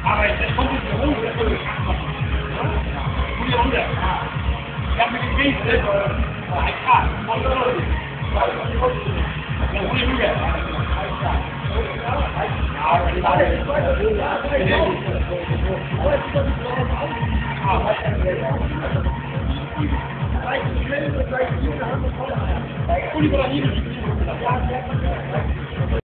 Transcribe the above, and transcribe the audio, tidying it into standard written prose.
Aber das kommt nicht mehr hoch, das ist ja. Gute Runde. Ich habe mir gekriegt, das ist ein Tag. Ja, gute Lüge. Ja,